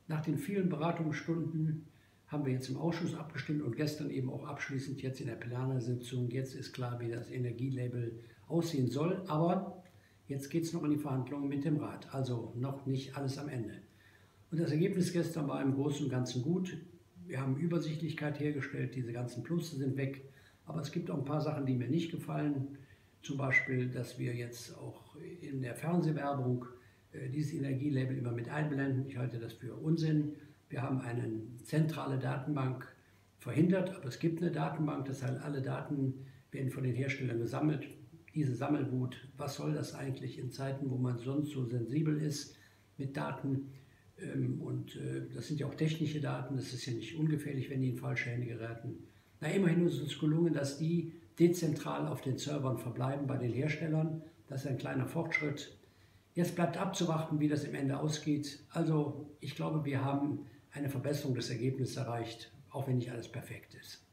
Nach den vielen Beratungsstunden haben wir jetzt im Ausschuss abgestimmt und gestern eben auch abschließend jetzt in der Plenarsitzung. Jetzt ist klar, wie das Energielabel aussehen soll, aber jetzt geht es noch in die Verhandlungen mit dem Rat, also noch nicht alles am Ende. Und das Ergebnis gestern war im Großen und Ganzen gut. Wir haben Übersichtlichkeit hergestellt, diese ganzen Plusse sind weg, aber es gibt auch ein paar Sachen, die mir nicht gefallen. Zum Beispiel, dass wir jetzt auch in der Fernsehwerbung dieses Energielabel immer mit einblenden. Ich halte das für Unsinn. Wir haben eine zentrale Datenbank verhindert, aber es gibt eine Datenbank, das heißt, alle Daten werden von den Herstellern gesammelt. Diese Sammelwut, was soll das eigentlich in Zeiten, wo man sonst so sensibel ist mit Daten? Das sind ja auch technische Daten, das ist ja nicht ungefährlich, wenn die in falsche Hände geraten. Na, immerhin ist uns gelungen, dass die dezentral auf den Servern verbleiben bei den Herstellern. Das ist ein kleiner Fortschritt. Jetzt bleibt abzuwarten, wie das im Ende ausgeht. Also ich glaube, wir haben eine Verbesserung des Ergebnisses erreicht, auch wenn nicht alles perfekt ist.